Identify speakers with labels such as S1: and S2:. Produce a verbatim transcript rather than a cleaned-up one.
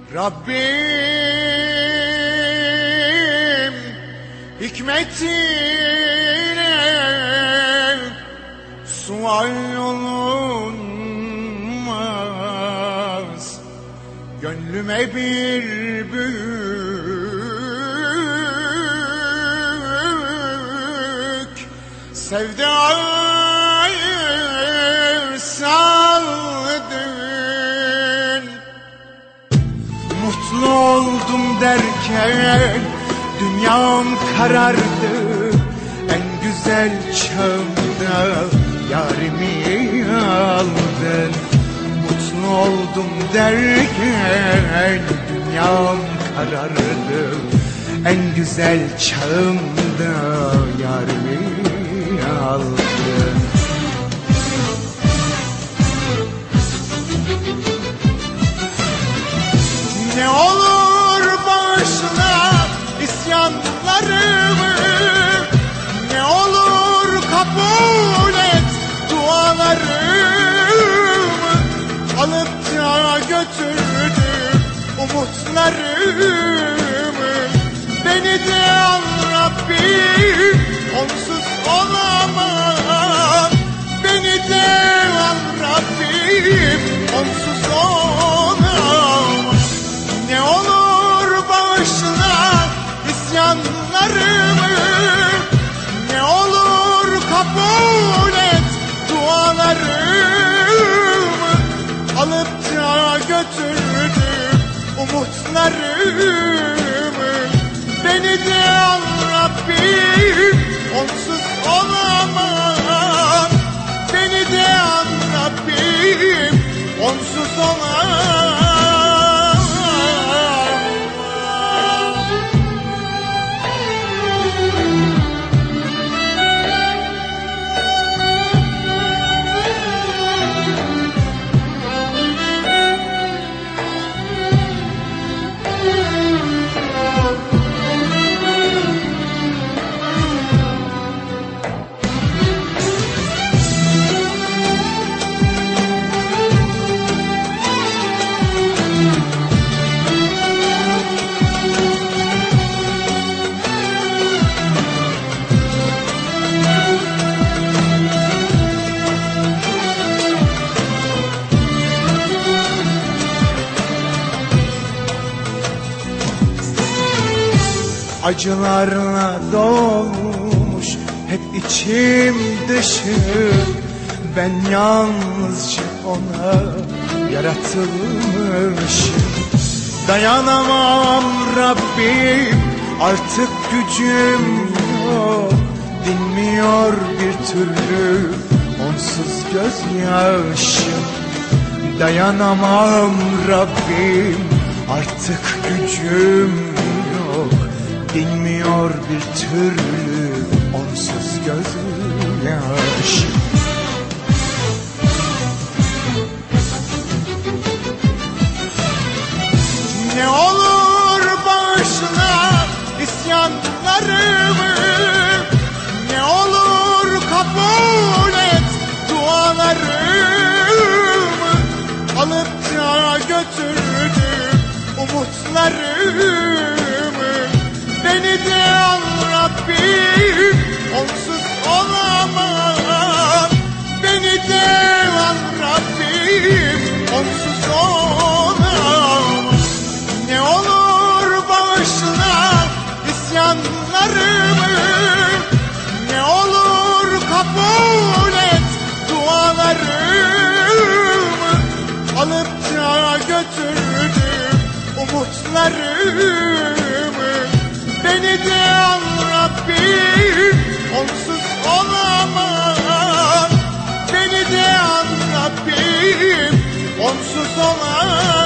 S1: Rabbim hikmetine sual olunmaz. Gönlüme bir büyük sevdayı saldın. Mutlu oldum derken dünyam karardı. En güzel çağımda yarimi aldın. Mutlu oldum derken dünyam karardı. En güzel çağımda yarimi aldın. Ne olur bağışla isyanlarımı, ne olur kabul et dualarımı. Alıp da götürdüm umutlarımı. Beni de al Rabbim, onsuz olamam. Beni de al Rabbim, onsuz olamam. Ne olur bağışla isyanlarımı, ne olur kabul et dualarımı. Alıp da götürdüm umutlarımı. Beni de al Rabbim, onsuz olamam. Beni de al Rabbim, onsuz olamam. Acılarla dolmuş hep içim dışım. Ben yalnızca ona yaratılmışım. Dayanamam Rabbim, artık gücüm yok. Dinmiyor bir türlü onsuz gözyaşım. Dayanamam Rabbim, artık gücüm yok. Dinmiyor bir türlü onsuz gözyaşım. Ne olur bağışla isyanlarımı, ne olur kabul et dualarımı. Alıp da götürdüm umutlarımı. Beni de al Rabbim, onsuz olamam. Beni de al Rabbim, onsuz olamam. Ne olur bağışla isyanlarımı, ne olur kabul et dualarımı. Alıp da götürdüm umutlarımı. Beni de al Rabbim, onsuz olamam. Beni de al Rabbim, onsuz olamam.